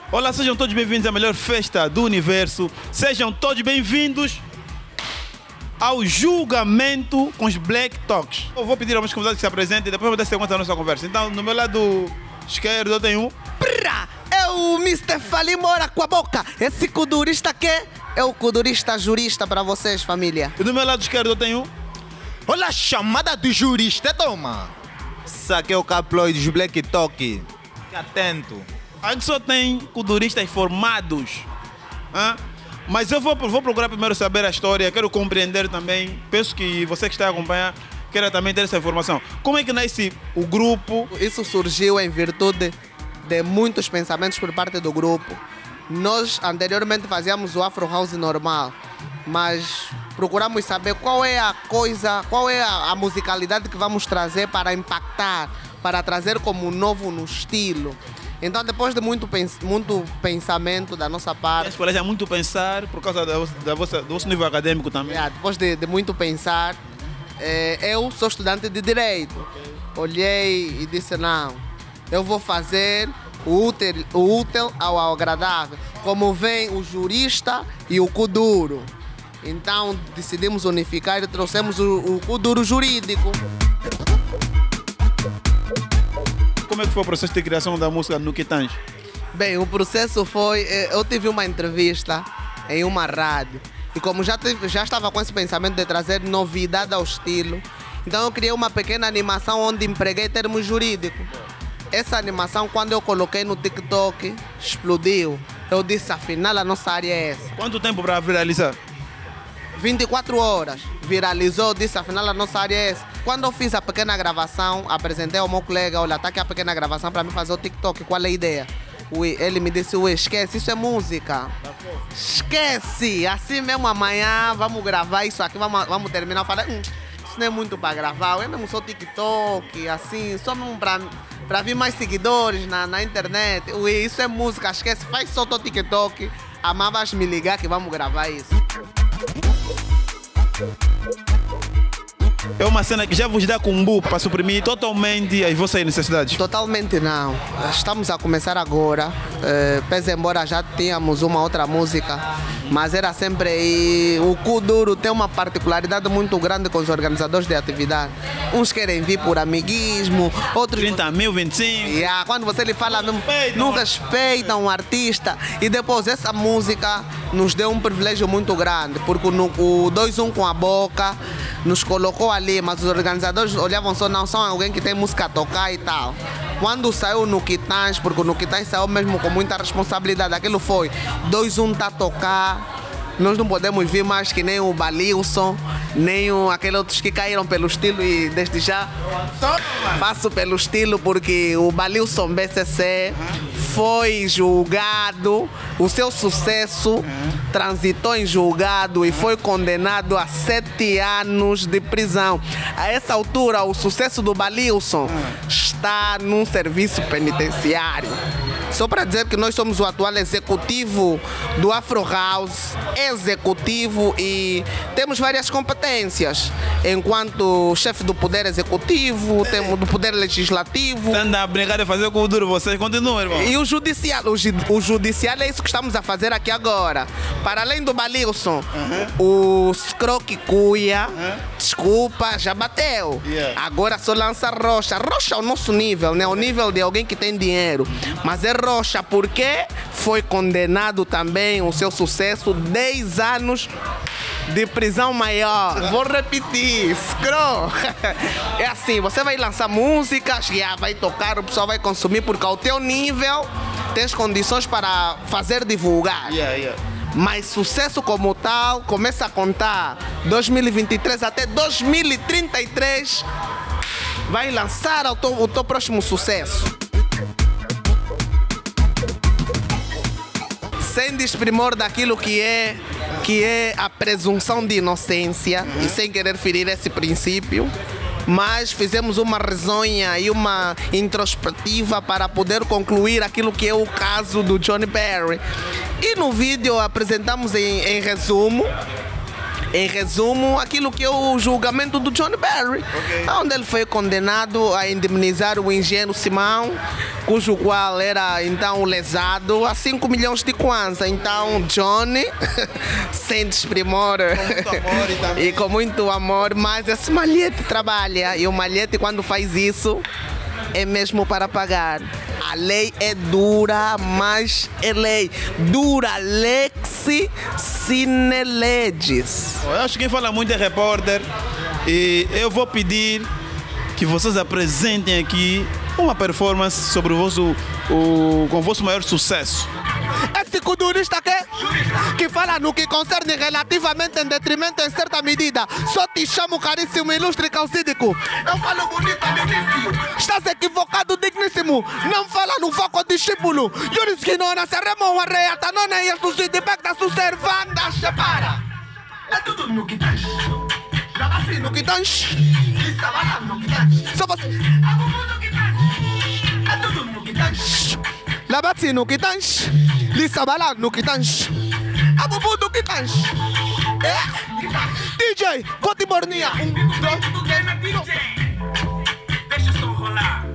Olá, sejam todos bem-vindos à melhor festa do universo. Sejam todos bem-vindos ao julgamento com os Black Talks. Eu vou pedir aos meus convidados que se apresentem e depois vou dar sequência à nossa conversa. Então, no meu lado esquerdo eu tenho É o Mr. Falimora com a boca. Esse kudurista que é o kudurista jurista para vocês, família. E do meu lado esquerdo eu tenho Olha a chamada de jurista, toma! Saquei o caploide dos Black Talk. Fique atento. a gente só tem kuduristas formados. Mas eu vou procurar primeiro saber a história, quero compreender também. Penso que você que está a acompanhar quer também ter essa informação. Como é que nasce o grupo? Isso surgiu em virtude de muitos pensamentos por parte do grupo. Nós anteriormente fazíamos o Afro House normal, mas procuramos saber qual é a coisa, qual é a musicalidade que vamos trazer para impactar, para trazer como novo no estilo. Então, depois de muito pensamento da nossa parte... É muito pensar por causa do vosso nível acadêmico também. Depois de muito pensar, eu sou estudante de Direito. Olhei e disse, não, eu vou fazer o útil ao agradável. Como vem o jurista e o kuduro. Então, decidimos unificar e trouxemos o kuduro jurídico. Como é que foi o processo de criação da música no Quitange? Bem, o processo foi... Eu tive uma entrevista em uma rádio. E como já estava com esse pensamento de trazer novidade ao estilo, então eu criei uma pequena animação onde empreguei termos jurídicos. Essa animação, quando eu coloquei no TikTok, explodiu. Eu disse, afinal, a nossa área é essa. Quanto tempo para viralizar? 24 horas. Viralizou, disse, afinal, a nossa área é essa. Quando eu fiz a pequena gravação, apresentei ao meu colega, olha, tá aqui a pequena gravação para mim fazer o TikTok, qual é a ideia? Ele me disse, esquece, isso é música. Esquece, assim mesmo amanhã vamos gravar isso aqui, vamos terminar. Eu falei, isso não é muito para gravar, eu mesmo sou TikTok, assim, só mesmo para vir mais seguidores na internet. Isso é música, esquece, faz só o TikTok, amanhã vais me ligar que vamos gravar isso. É uma cena que já vos dá cumbu para suprimir totalmente as vossas necessidades? Totalmente não. Estamos a começar agora. Pese embora já tínhamos uma outra música, mas era sempre aí. O kuduro tem uma particularidade muito grande com os organizadores de atividade. Uns querem vir por amiguismo, outros... 30 mil, 25. Quando você lhe fala, não respeitam o artista. E depois essa música nos deu um privilégio muito grande, porque o 2-1 com a boca nos colocou ali, mas os organizadores olhavam só, não são alguém que tem música a tocar e tal. Quando saiu no Quitange, porque no Quitange saiu mesmo com muita responsabilidade, aquilo foi 2-1 tá a tocar, nós não podemos vir mais que nem o Balilson, nem aqueles outros que caíram pelo estilo e desde já passo pelo estilo porque o Balilson BCC foi julgado, o seu sucesso transitou em julgado e foi condenado a 7 anos de prisão. A essa altura, o sucesso do Balilson está num serviço penitenciário. Só para dizer que nós somos o atual executivo do Afro House, executivo, e temos várias competências. Enquanto chefe do Poder Executivo, temos do Poder Legislativo. Anda a brincar de fazer com o duro, vocês continuam, irmão. E o Judicial. O Judicial é isso que estamos a fazer aqui agora. Para além do Balilson, o Scroque Cuia, desculpa, já bateu. Agora só lança Rocha. Rocha é o nosso nível, né? O nível de alguém que tem dinheiro. Mas é Rocha, porque foi condenado também o seu sucesso, 10 anos de prisão maior. Vou repetir, Scro. É assim, você vai lançar músicas, vai tocar, o pessoal vai consumir, porque ao teu nível tens condições para fazer divulgar. Mas sucesso como tal, começa a contar 2023 até 2033, vai lançar o teu próximo sucesso. Sem desprimor daquilo que é a presunção de inocência e sem querer ferir esse princípio, mas fizemos uma risonha e uma introspectiva para poder concluir aquilo que é o caso do Johnny Berry. E no vídeo apresentamos em resumo Em resumo, aquilo que é o julgamento do John Barry, onde ele foi condenado a indemnizar o engenheiro Simão, cujo qual era então lesado a 5 milhões de kwanza. Então, Johnny, sem desprimor e com muito amor, mas esse Malhete trabalha, e o Malhete, quando faz isso, é mesmo para pagar. A lei é dura, mas é lei. Dura lexi sine legis. Eu acho que quem fala muito é repórter, e eu vou pedir que vocês apresentem aqui uma performance sobre com o vosso maior sucesso. Esse cudurista que fala no que concerne relativamente em detrimento em certa medida. Só te chamo caríssimo, ilustre calcídico. Eu falo bonito, amiguíssimo. Estás equivocado, digníssimo. Não fala no foco discípulo. Juris que não nasceremos a reata, não é isso se depecta su servanda, separa. É tudo no que tens. Assim no que tens. No que tens. Só você. É tudo no que tens. Labati no que tens. Lissabala no que tens. Abubu no que tens. DJ, vou te bornear. 1, 2, 3, deixa só rolar.